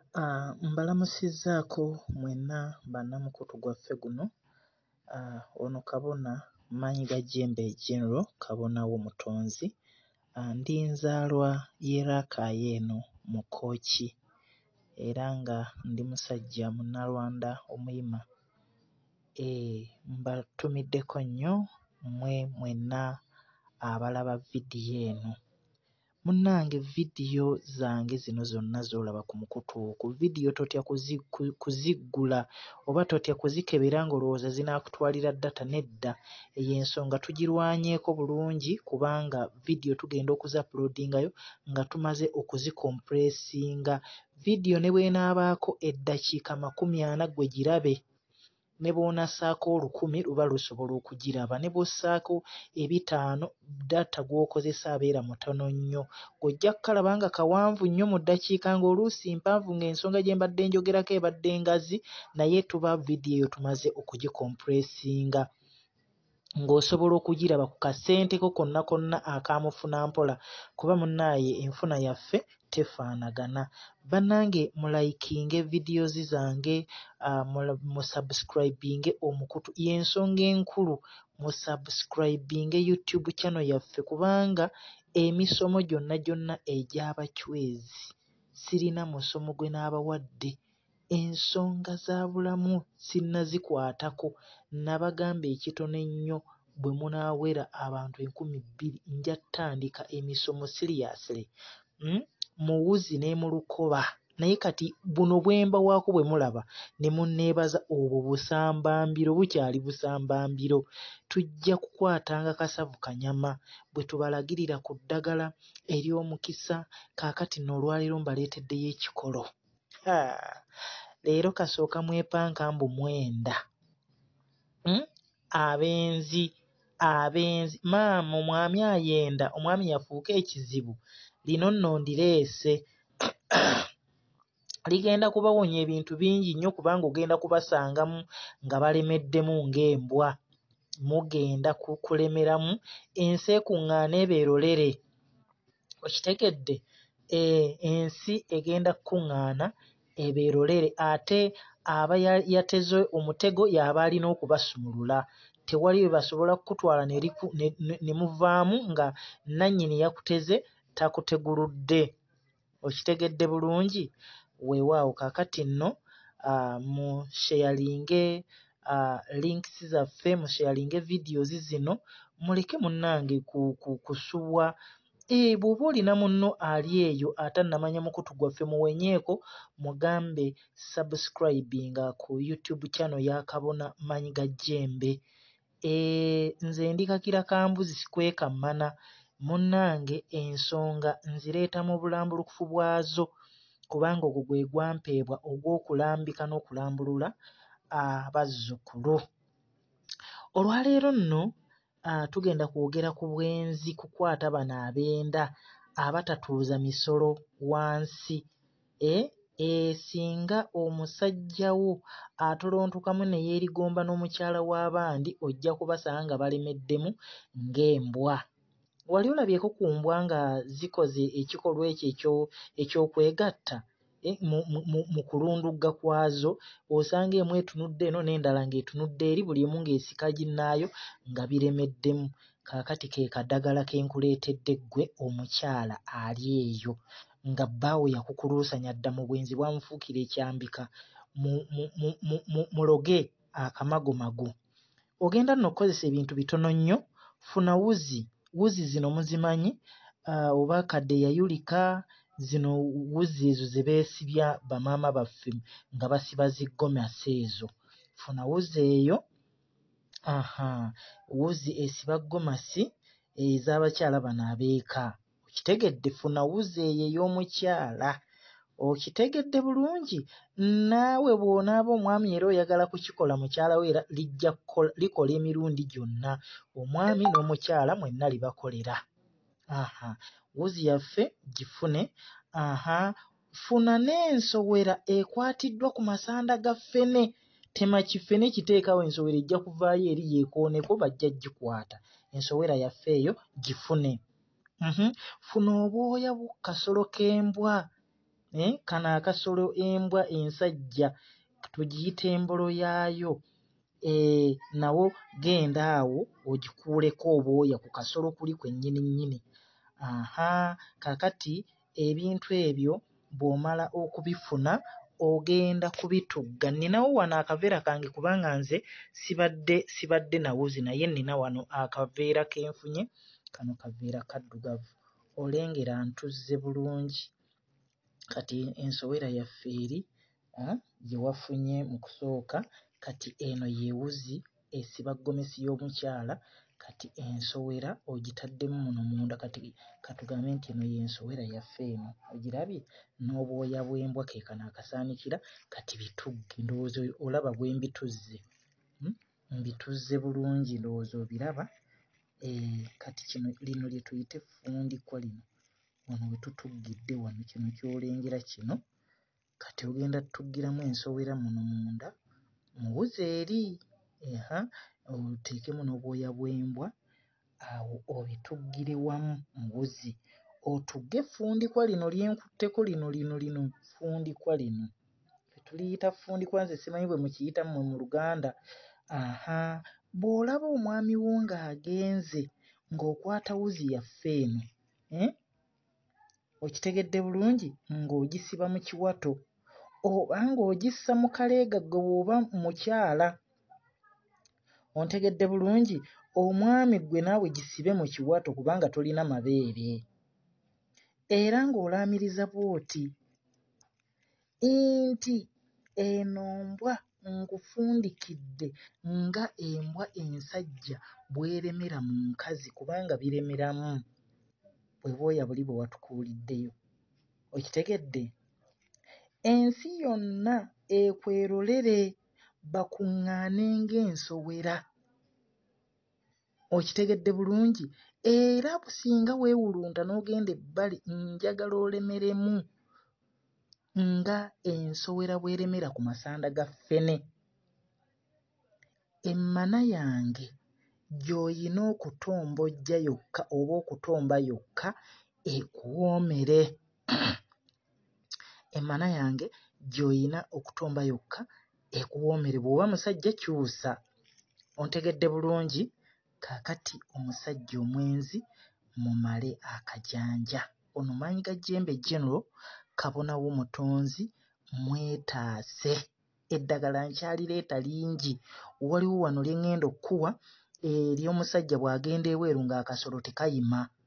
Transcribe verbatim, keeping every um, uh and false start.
Uh, mbalamusizzaako mwenna bannamukutu gwaffe guno. Uh, ono kabona Manyigajjembe General kabona w'omutonzi. Uh, ndi nzaalwa y'Eraakaayo eno mu Kkooki era nga ndi musajja munnalwanda omuyima. E, mbatumiddeko nnyo mmwe mwenna abalaba vidiyo eno. Munnange vidiyo zange zino zonna z'olaba ku mukutu ku vidiyo totya kuziggula oba totya kuzikebera ng'olowooza zinaakutwalira data. Nedda, eyo ensonga tugirwanyeeko bulungi kubanga vidiyo tugenda okuzi-uploadingayo nga tumaze okuzikompuleesinga. Vidiyo ne bw'enaabaako eddakiika makumi ana ggwe girabe, ne bw'onassaako olukumi luba lusobola okugiraba, ne bw'ossaako ebitaano data gw'okozesa abeera mutono nnyo. G'ojja kukalaba nga kawanvu nnyo mu ddakiika ng'oluusi mpanvu ng'ensonga gye mbadde njogerako ebadde ngazi, naye tuba vidiyo eyo tumaze okugikompuleesinga ng'osobola okugiraba ku kasenteko konna konna akaamufuna mpola, kuba munnaaye enfuna yaffe tefaanagana. Bannange mulayikinge videos zange, uh, musubscribinge omukutu, y'ensonga enkulu musubscribinge YouTube channel yaffe kubanga emisomo gyonna gyonna egy'abachwezi sirina musomo gwe n'abawadde. Ensonga za bulamu sinnazikwatako, nabagamba ekitono ennyo bwe munaawera abantu enkumi bbiri nja ttandika emisomo seriously mm? Muwuzi ne mu lukoba, naye kati buno bwe mbawaako bwe mulaba ne munneebaza obwo busambambiro, bukyali busambambiro. Tujja kukwatanga kasavu kanyama bwe tubalagirira ku ddagala ery'omukisa. Kaakati nno olwaleero mbaleeteddeyo ekikolo. Ha! Leero kasooka mwepanka mbu mwenda. Hmm? Abenzi, abenzi. Maama omwami ayenda, omwami yafuuka ekizibu. Lino nno ndireese. Ligenda kubawonya ebintu bingi nnyo kubanga ogenda kubasangamu nga balemeddemu ng'embwa. Mugenda kulemeramu ensi ekuŋŋaana ebeerolere. Okitegedde? E, ensi egenda kukuŋŋaana ebeerolere ate aba yateze omutego y'aba alina okubasumulula. Tewali we basobola kukutwala ne, ne, ne muvaamu nga nannyini yakuteze takuteguludde. Okitegedde bulungi? Weewaawo kaakati nno uh, mu sharinge uh, links zaffe, mu sharinge videos zino, muleke munnange ku, ku, kusubwa. E, bw'oba olina munno ali eyo atannamanya mukutu gwaffe muwenyeeko mugambe subscribinga ku YouTube channel ya Kabona Manyigajjembe. E, nze ndikakira kambuzi sikwekammana. Munnange ensonga nzireeta mu bulambulukufu bwazo kubanga ogwo gwe gwampeebwa ogw'okulambika n'okulambulula abazzukulu. Olwaleero nno uh, tugenda kwogera ku bwenzi, kukwata bano abenda abatatuuza misolo wansi. E, e, singa omusajja wo atolontukamu ne yeerigomba n'omukyala w'abandi ojja kubasanga nga balemeddemu ng'embwa. Wali olabyeko ku mbwa nga zikoze ekikolwa ekyo eky'okwegatta e, mu, mu, mu kulundugga kwazo, osanga emu etunudde eno n'endala ng'etunudde eri, buli emu ng'esika ginnaayo nga biremeddemu. Kaakati ke kaddagala ke nkuleetedde ggwe omukyala ali eyo nga bbaawo yakukuluusanya dda mu bwenzi bwamufuukira ekyambika muloge akamagomago. Ogenda nno okukozesa ebintu bitono nnyo. Funa wuzi. Wuzi zino muzimanyi, uh, oba kadde yayulika, zino wuzi ezo ze beesibya bamaama baffe nga basiba ziggomasi ezo. Funa wuzi eyo. Aha, wuzi esiba ggomasi ez'abakyala bano abeeka. Okitegedde? Funa wuzi eyo ey'omukyala. Okitegedde bulungi? Naawe bw'onaaba omwami era oyagala kukikola mukyala we era lijja likola emirundi gyonna. Omwami n'omukyala mwenna libakolera. Aha, wuzi yaffe gifune. Aha, funa n'ensowera ekwatiddwa ku masanda ga ffene. Tema kifene kiteekawo ensowera ejja kuvaayo eri yeekooneko bajja gikwata. Ensowera yaffe eyo gifune. Mhm, funa obwoya bw'akasolo k'embwa. eh kana akasolo embwa ensajja tugiyita embolo yaayo eh nawo genda awo ogikuuleko obwoya ku kasolo kuli kwennyini nnyini. Aha kakati ebintu ebyo bw'omala okubifuna ogenda kubitugga. Nninawo wano akaveera kange kubanga nze sibadde sibadde nawuzi naye nnina wano akaveera ke nfunye. Kano kaveera kaddugavu olengera ntuzze bulungi. Kati ensowera yaffe eri gye wafunye mu kusooka, kati eno yeewuzi esiba ggomesi y'omukyala. Kati ensowera ogitaddemu muno munda, kati katugambe nti eno y'ensowera yaffe eno, ogirabye n'obwoya bw'embwa ke kano akasaanikira. Kati bitugge, ndowooza olaba bwe mbituzze, hmm? Mbituzze bulungi, ndowooza obiraba. E, kati kino lino lye tuyite ffundikwa lino, wano we tutuggidde wano, kino ky'olengera kino. Kati ogenda tutuggiramu ensowera muno munda, muwuze eri, aha oteekemu n'obwoya bw'embwa, awo obituggire wamu muwuzi, otugge effundikwa lino lyenkutteko lino lino lino ffundikwa lino. Tuliyita ffundikwa, nze simanyi bwe mukiyita mmwe mu Luganda. Aha bw'olaba omwami wo ng'agenze ng'okwata wuzi yaffe eno, eh? Okitegedde bulungi, ng'ogisiba mu kiwato oba ng'ogissa mu kaleega ggwe bw'oba mukyala. Ontegedde bulungi, omwami ggwe naawe gisibe mu kiwato kubanga tolina mabeere, era ng'olaamiriza bw'oti nti eno mbwa nkufundikidde nga embwa ensajja bw'eremera mu nkazi, kubanga biremeramu bwe bwoya buli bwe watukuuliddeyo. Okitegedde? Ensi yonna ekwerolere bakuŋŋaane ng'ensowera. Okitegedde bulungi? Era singa weewulunta n'ogenda ebbali, njagala olemeremu nga ensowera bw'eremera ku masanda ga ffene. Emmana yange gy'oyina okutombojja yokka oba okutomba yokka ekuwoomere. Emmana yange gy'oyina okutomba yokka ekuwoomere. Bw'oba musajja kyusa. Ontegedde bulungi? Kaakati omusajja omwenzi mumale akajanja. Ono Maanyigajjembe General Kabona w'Omutonzi mwetaase. Eddagala nkyalireeta lingi. Waliwo wano lye ŋŋenda okkuwa ery'omusajja bw'agenda eweeru ng'akasolo tekayima.